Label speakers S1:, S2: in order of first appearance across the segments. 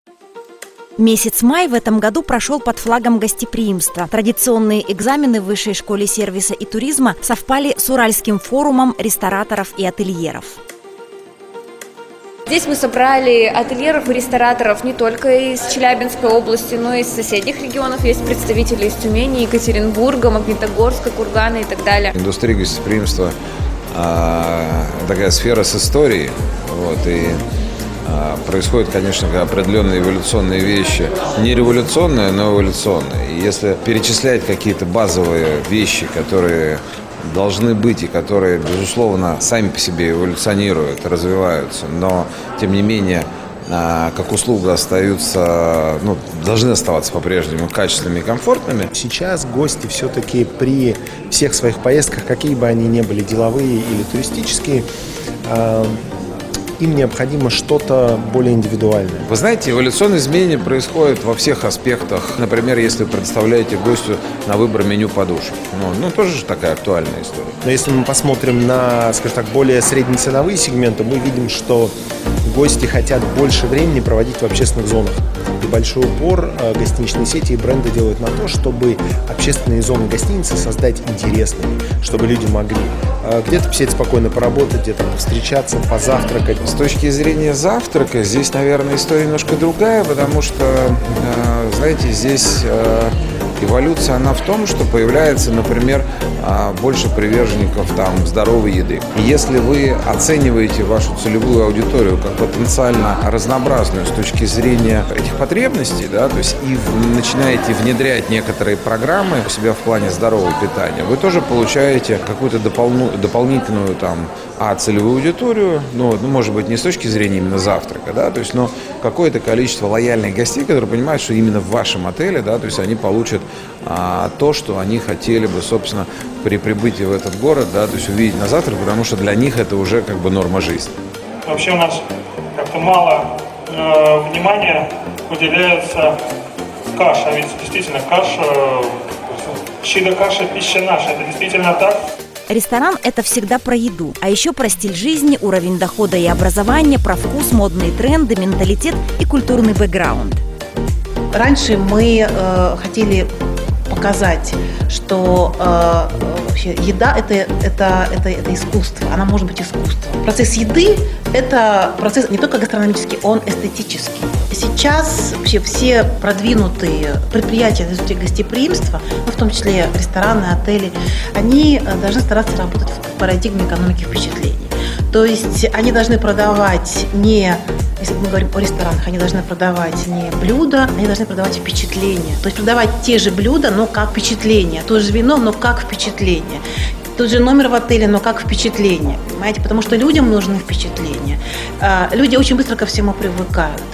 S1: Месяц май в этом году прошел под флагом гостеприимства. Традиционные экзамены в Высшей школе сервиса и туризма совпали с Уральским форумом рестораторов и ательеров.
S2: Здесь мы собрали ательеров и рестораторов не только из Челябинской области, но и из соседних регионов. Есть представители из Тюмени, Екатеринбурга, Магнитогорска, Кургана и так далее.
S3: Индустрия гостеприимства такая сфера с историей. И происходят, конечно, определенные эволюционные вещи. Не революционные, но эволюционные. И если перечислять какие-то базовые вещи, которые должны быть и которые, безусловно, сами по себе эволюционируют, развиваются, но, тем не менее, как услуга остаются, должны оставаться по-прежнему качественными и комфортными.
S4: Сейчас гости все-таки при всех своих поездках, какие бы они ни были, деловые или туристические, им необходимо что-то более индивидуальное.
S3: Вы знаете, эволюционные изменения происходят во всех аспектах. Например, если вы предоставляете гостю на выбор меню подушек. Тоже же такая актуальная история.
S4: Но если мы посмотрим на, скажем так, более среднеценовые сегменты, мы видим, что гости хотят больше времени проводить в общественных зонах. И большой упор гостиничные сети и бренды делают на то, чтобы общественные зоны гостиницы создать интересными, чтобы люди могли где-то посидеть спокойно, поработать, где-то встречаться, позавтракать.
S3: С точки зрения завтрака здесь, наверное, история немножко другая, потому что, знаете, здесь эволюция, она в том, что появляется, например, больше приверженников здоровой еды. И если вы оцениваете вашу целевую аудиторию как потенциально разнообразную с точки зрения этих потребностей, то есть и начинаете внедрять некоторые программы у себя в плане здорового питания, вы тоже получаете какую-то дополнительную целевую аудиторию, может быть, не с точки зрения именно завтрака, то есть, но какое-то количество лояльных гостей, которые понимают, что именно в вашем отеле, то есть они получат то, что они хотели бы, собственно, при прибытии в этот город, то есть увидеть на завтрак, потому что для них это уже норма жизни.
S5: Вообще у нас как-то мало внимания уделяется каше, ведь действительно каша, чудо-каша, пища наша, это действительно так.
S1: Ресторан – это всегда про еду, а еще про стиль жизни, уровень дохода и образования, про вкус, модные тренды, менталитет и культурный бэкграунд.
S6: Раньше мы хотели показать, что вообще еда это искусство, она может быть искусством. Процесс еды – это процесс не только гастрономический, он эстетический. Сейчас вообще все продвинутые предприятия в индустрии гостеприимства, в том числе рестораны, отели, они должны стараться работать в парадигме экономики впечатлений. То есть они должны продавать если мы говорим о ресторанах, они должны продавать не блюда, они должны продавать впечатления. То есть продавать те же блюда, но как впечатление. То же вино, но как впечатление. Тот же номер в отеле, но как впечатление. Понимаете? Потому что людям нужны впечатления. Люди очень быстро ко всему привыкают.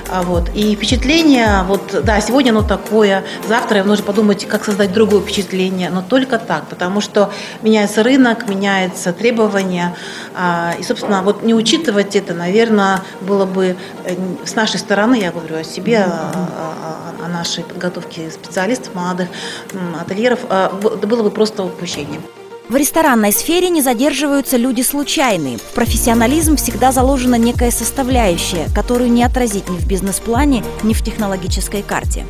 S6: И впечатление, сегодня оно такое, завтра нужно подумать, как создать другое впечатление, но только так, потому что меняется рынок, меняются требования, и, собственно, не учитывать это, наверное, было бы с нашей стороны, я говорю о себе, о нашей подготовке специалистов, молодых ательеров, было бы просто упущением.
S1: В ресторанной сфере не задерживаются люди случайные. В профессионализм всегда заложена некая составляющая, которую не отразить ни в бизнес-плане, ни в технологической карте.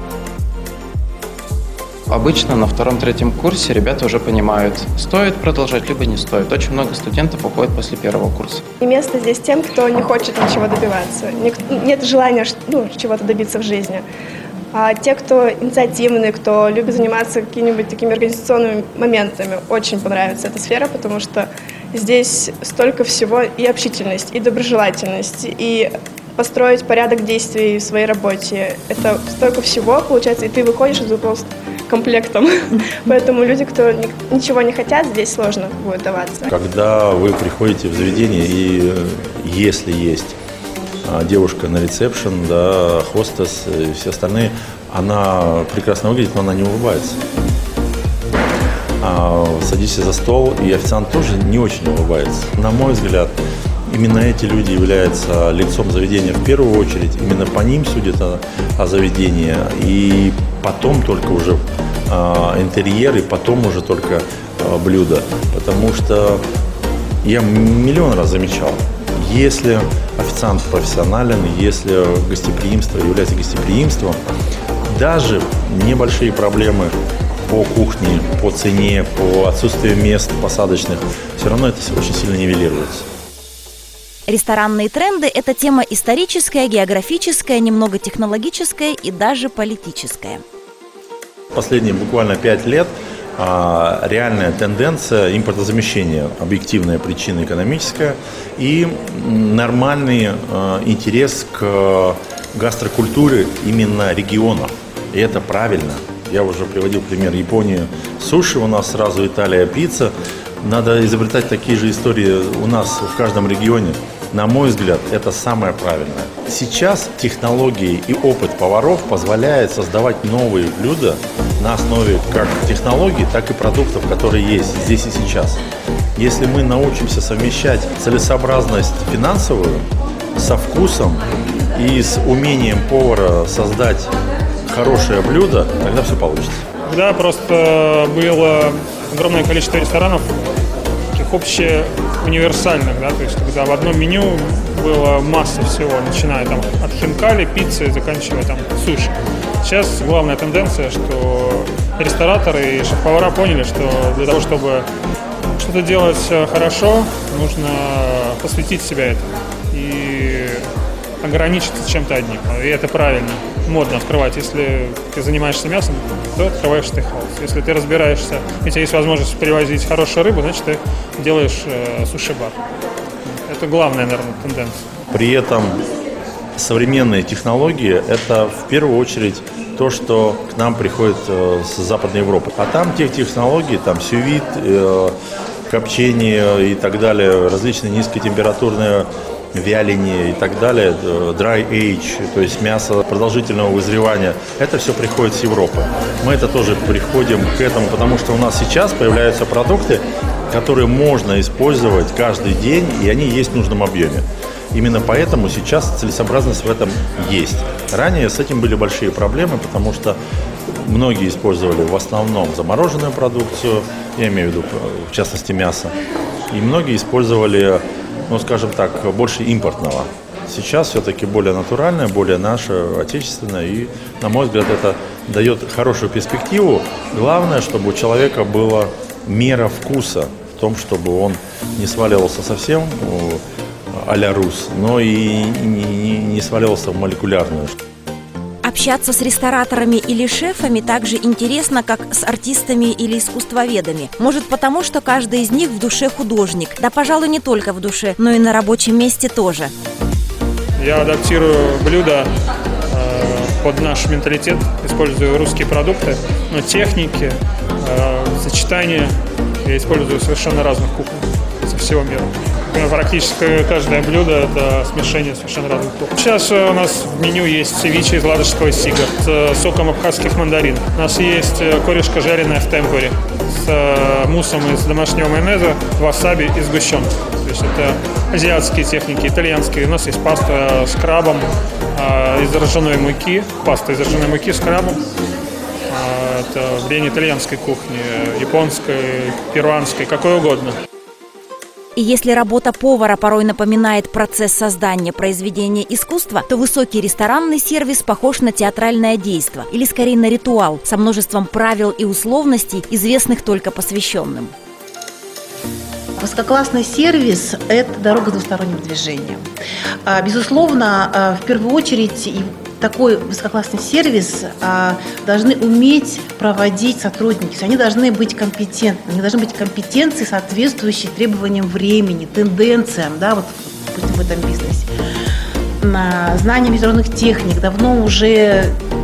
S7: Обычно на 2-3 курсе ребята уже понимают, стоит продолжать, либо не стоит. Очень много студентов уходит после первого курса.
S8: И место здесь тем, кто не хочет ничего добиваться. Нет желания чего-то добиться в жизни. А те, кто инициативный, кто любит заниматься какими-нибудь такими организационными моментами, очень понравится эта сфера, потому что здесь столько всего, и общительность, и доброжелательность, и построить порядок действий в своей работе. Это столько всего, получается, и ты выходишь из этого комплектом. Поэтому люди, кто ничего не хотят, здесь сложно будет даваться.
S9: Когда вы приходите в заведение, и если есть девушка на ресепшн, хостес и все остальные, она прекрасно выглядит, но она не улыбается. Садишься за стол, и официант тоже не очень улыбается. На мой взгляд, именно эти люди являются лицом заведения в первую очередь. Именно по ним судят о заведении, и потом только уже интерьер, и потом уже только блюда. Потому что я миллион раз замечал, если официант официант профессионален, если гостеприимство является гостеприимством, даже небольшие проблемы по кухне, по цене, по отсутствию мест посадочных, все равно это очень сильно нивелируется.
S1: Ресторанные тренды – это тема историческая, географическая, немного технологическая и даже политическая.
S9: Последние буквально 5 лет реальная тенденция импортозамещения, объективная причина экономическая и нормальный интерес к гастрокультуре именно регионов. И это правильно. Я уже приводил пример Японии, суши, у нас сразу Италия, пицца. Надо изобретать такие же истории у нас в каждом регионе. На мой взгляд, это самое правильное. Сейчас технологии и опыт поваров позволяет создавать новые блюда на основе как технологий, так и продуктов, которые есть здесь и сейчас. Если мы научимся совмещать целесообразность финансовую со вкусом и с умением повара создать хорошее блюдо, тогда все получится.
S5: Да, просто было огромное количество ресторанов, таких общеуниверсальных, да, то есть когда в одном меню была масса всего, начиная там от хинкали, пиццы, заканчивая там суши. Сейчас главная тенденция, что рестораторы и шеф-повара поняли, что для того, чтобы что-то делать хорошо, нужно посвятить себя этому и ограничиться чем-то одним. И это правильно. Модно открывать. Если ты занимаешься мясом, то открываешь стейкхаус. Если ты разбираешься, у тебя есть возможность привозить хорошую рыбу, значит, ты делаешь суши-бар. Это главная, наверное, тенденция.
S9: При этом современные технологии – это в первую очередь то, что к нам приходит с Западной Европы. А там тех технологий, там сювид, копчение и так далее, различные низкотемпературные вяление и так далее, dry age, то есть мясо продолжительного вызревания, это все приходит с Европы. Мы это тоже приходим к этому, потому что у нас сейчас появляются продукты, которые можно использовать каждый день, и они есть в нужном объеме. Именно поэтому сейчас целесообразность в этом есть. Ранее с этим были большие проблемы, потому что многие использовали в основном замороженную продукцию, я имею в виду, в частности, мясо, и многие использовали, ну, скажем так, больше импортного. Сейчас все-таки более натуральное, более наше, отечественное, и, на мой взгляд, это дает хорошую перспективу. Главное, чтобы у человека была мера вкуса в том, чтобы он не сваливался совсем а-ля рус, но и не сваливался в молекулярную.
S1: Общаться с рестораторами или шефами так же интересно, как с артистами или искусствоведами. Может, потому что каждый из них в душе художник. Да, пожалуй, не только в душе, но и на рабочем месте тоже.
S5: Я адаптирую блюда под наш менталитет, использую русские продукты, но техники, сочетания я использую совершенно разных кухонь со всего мира. Практически каждое блюдо – это смешение совершенно разных кухонь. Сейчас у нас в меню есть севиче из ладожского сига с соком абхазских мандаринов. У нас есть корешка жареная в темпуре с муссом из домашнего майонеза, васаби и сгущенкой. То есть это азиатские техники, итальянские. У нас есть паста с крабом из ржаной муки, паста из ржаной муки с крабом. Это влияние итальянской кухни, японской, перуанской, какой угодно.
S1: И если работа повара порой напоминает процесс создания произведения искусства, то высокий ресторанный сервис похож на театральное действо, или скорее на ритуал, со множеством правил и условностей, известных только посвященным.
S6: Высококлассный сервис – это дорога двусторонним движением. Безусловно, в первую очередь такой высококлассный сервис должны уметь проводить сотрудники. Они должны быть компетентны. Они должны быть компетенции, соответствующие требованиям времени, тенденциям, да, вот в этом бизнесе. Знания международных техник давно уже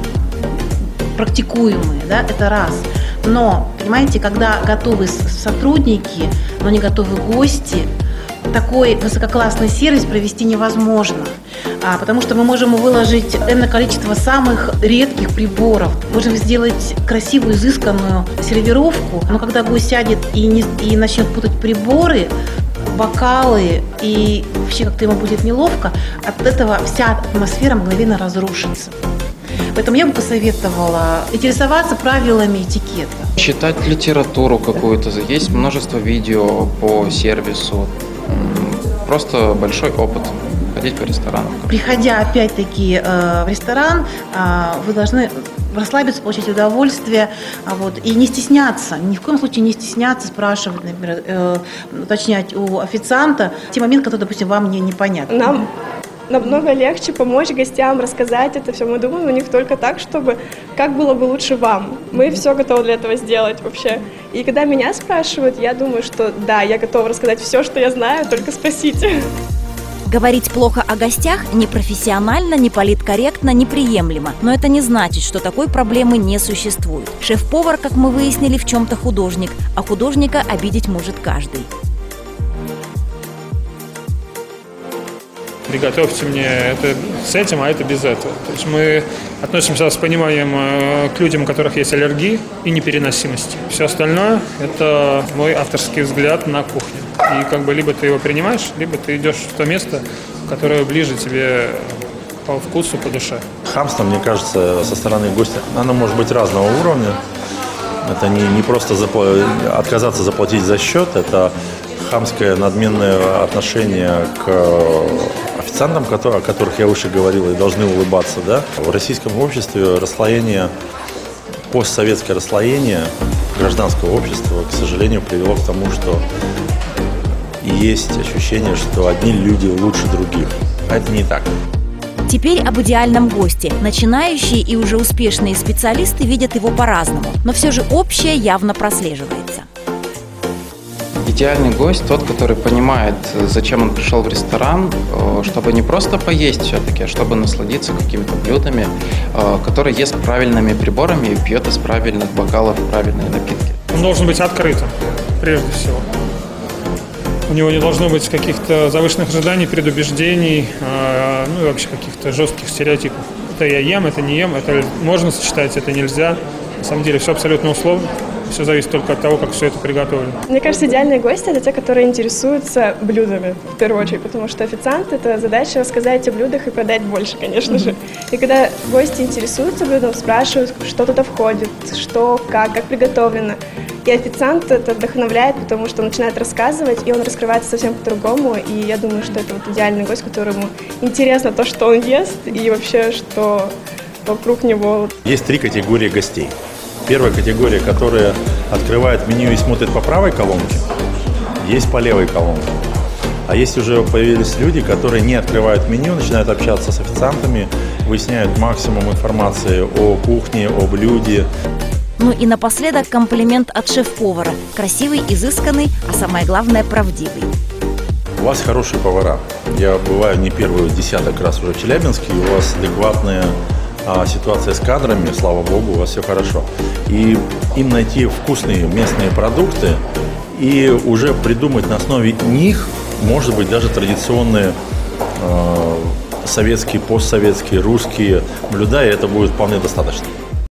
S6: практикуемые, да, это раз. Но, понимаете, когда готовы сотрудники, но не готовы гости, такой высококлассный сервис провести невозможно. Потому что мы можем выложить энное количество самых редких приборов, можем сделать красивую, изысканную сервировку, но когда гость сядет и начнет путать приборы, бокалы, и вообще как-то ему будет неловко, от этого вся атмосфера мгновенно разрушится. Поэтому я бы посоветовала интересоваться правилами этикета.
S7: Читать литературу какую-то. Есть множество видео по сервису. Просто большой опыт. ходить по ресторанам.
S6: Приходя опять-таки в ресторан, вы должны расслабиться, получить удовольствие, и не стесняться, ни в коем случае не стесняться спрашивать, например, уточнять у официанта те моменты, которые, допустим, вам непонятны.
S8: Нам намного легче помочь гостям, рассказать это все. Мы думаем у них только так, чтобы как было бы лучше вам. Мы все готовы для этого сделать вообще. И когда меня спрашивают, я думаю, что да, я готова рассказать все, что я знаю, только спросите.
S1: Говорить плохо о гостях непрофессионально, неполиткорректно, неприемлемо. Но это не значит, что такой проблемы не существует. Шеф-повар, как мы выяснили, в чем-то художник, а художника обидеть может каждый.
S5: Приготовьте мне это с этим, а это без этого. То есть мы относимся с пониманием к людям, у которых есть аллергии и непереносимости. Все остальное – это мой авторский взгляд на кухню. И либо ты его принимаешь, либо ты идешь в то место, которое ближе тебе по вкусу, по душе.
S9: Хамство, мне кажется, со стороны гостя, оно может быть разного уровня. Это не просто отказаться заплатить за счет, это хамское надменное отношение к официантам, о которых я выше говорил, и должны улыбаться. Да? В российском обществе постсоветское расслоение гражданского общества, к сожалению, привело к тому, что есть ощущение, что одни люди лучше других. А это не так.
S1: Теперь об идеальном госте. Начинающие и уже успешные специалисты видят его по-разному, но все же общее явно прослеживается.
S7: Идеальный гость тот, который понимает, зачем он пришел в ресторан, чтобы не просто поесть все-таки, а чтобы насладиться какими-то блюдами, который ест правильными приборами и пьет из правильных бокалов правильные напитки.
S5: Он должен быть открытым, прежде всего. У него не должно быть каких-то завышенных ожиданий, предубеждений, и вообще каких-то жестких стереотипов. Это я ем, это не ем, это можно сочетать, это нельзя. На самом деле все абсолютно условно. Все зависит только от того, как все это приготовлено.
S8: Мне кажется, идеальные гости – это те, которые интересуются блюдами, в первую очередь, потому что официант – это задача рассказать о блюдах и продать больше, конечно же. И когда гости интересуются блюдом, спрашивают, что туда входит, что, как приготовлено. И официант это вдохновляет, потому что он начинает рассказывать, и он раскрывается совсем по-другому. И я думаю, что это идеальный гость, которому интересно то, что он ест, и вообще, что вокруг него.
S9: Есть 3 категории гостей. Первая категория, которая открывает меню и смотрит по правой колонке, есть по левой колонке. А есть уже появились люди, которые не открывают меню, начинают общаться с официантами, выясняют максимум информации о кухне, о блюде.
S1: Ну и напоследок комплимент от шеф-повара. Красивый, изысканный, а самое главное – правдивый.
S9: У вас хорошие повара. Я бываю не первый десяток раз уже в Челябинске, и у вас адекватная ситуация с кадрами, слава богу, у вас все хорошо. И им найти вкусные местные продукты и уже придумать на основе них, может быть, даже традиционные советские, постсоветские, русские блюда, и это будет вполне достаточно.